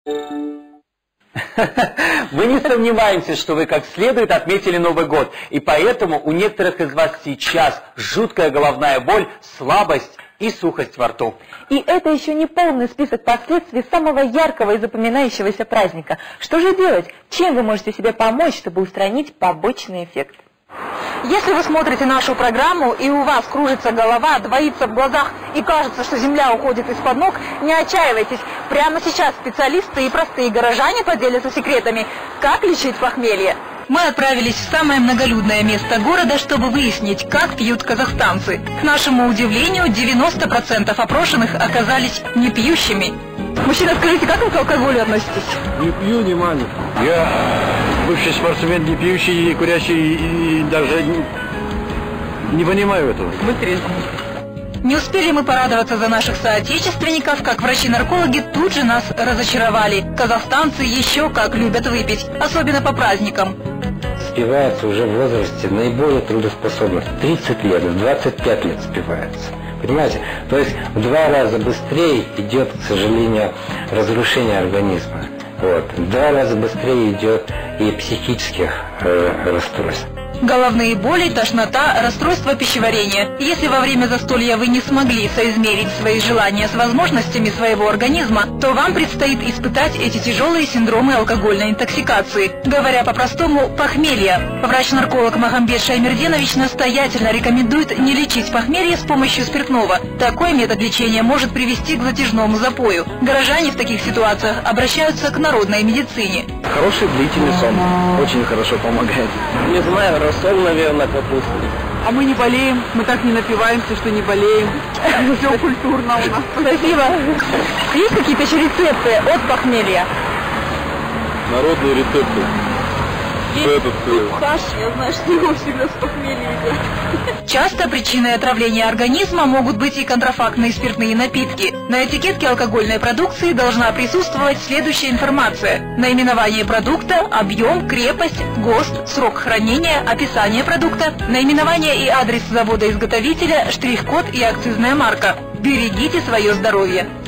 Мы не сомневаемся, что вы как следует отметили Новый год, и поэтому у некоторых из вас сейчас жуткая головная боль, слабость и сухость во рту. И это еще не полный список последствий самого яркого и запоминающегося праздника. Что же делать? Чем вы можете себе помочь, чтобы устранить побочный эффект? Если вы смотрите нашу программу и у вас кружится голова, двоится в глазах и кажется, что земля уходит из-под ног, не отчаивайтесь. Прямо сейчас специалисты и простые горожане поделятся секретами, как лечить похмелье. Мы отправились в самое многолюдное место города, чтобы выяснить, как пьют казахстанцы. К нашему удивлению, 90% опрошенных оказались не пьющими. Мужчина, скажите, как вы к алкоголю относитесь? Не пью, не маню. Я бывший спортсмен, не пьющий, и курящий, и даже не понимаю этого. Вы трезвый. Не успели мы порадоваться за наших соотечественников, как врачи-наркологи тут же нас разочаровали. Казахстанцы еще как любят выпить, особенно по праздникам. Спивается уже в возрасте наиболее трудоспособных. 30 лет, в 25 лет спивается. Понимаете? То есть в 2 раза быстрее идет, к сожалению, разрушение организма. Вот. В 2 раза быстрее идет и психических расстройств. Головные боли, тошнота, расстройство пищеварения. Если во время застолья вы не смогли соизмерить свои желания с возможностями своего организма, то вам предстоит испытать эти тяжелые синдромы алкогольной интоксикации. Говоря по-простому, похмелье. Врач-нарколог Магомбет Шаймерденович настоятельно рекомендует не лечить похмелье с помощью спиртного. Такой метод лечения может привести к затяжному запою. Горожане в таких ситуациях обращаются к народной медицине. Хороший длительный сон очень хорошо помогает. Не знаю, рассол, наверное, капусты. А мы не болеем, мы так не напиваемся, что не болеем. Все культурно у нас. Спасибо. Есть какие-то еще рецепты от похмелья? Народные рецепты. Хаш, я знаю, что его всегда с похмелья едят. Часто причиной отравления организма могут быть и контрафактные спиртные напитки. На этикетке алкогольной продукции должна присутствовать следующая информация: наименование продукта, объем, крепость, ГОСТ, срок хранения, описание продукта, наименование и адрес завода-изготовителя, штрих-код и акцизная марка. Берегите свое здоровье!